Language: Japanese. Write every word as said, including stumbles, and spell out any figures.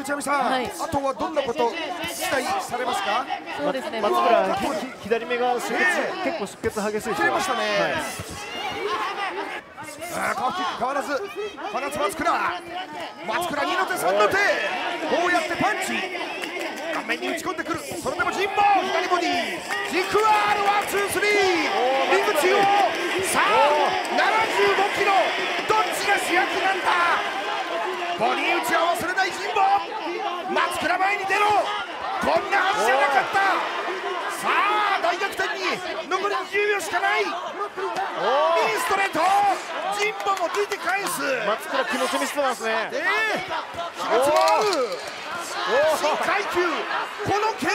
内海さん、はい、あとはどんなこと期待されますか？ そうですね。 松倉左目が出血、結構出血激しいですよ。 切れましたね。はい、あー、カーフキック変わらず放つ松倉。松倉にの手さんの手、こうやってパンチ顔面に打ち込んでくる。それでも神保左ボディ軸はある。ワンツースリーリング中央。さあななじゅうごキロ、どっちが主役なんだ。ボディ打ちは忘れない神保。松倉前に出ろ。こんなはずじゃなかった。さあ大逆転に残りにじゅうびょうしかない。いいストレート。神保も出て返す。 松倉気持ち見せてますね。 ええー、気持ちもある。新階級、この経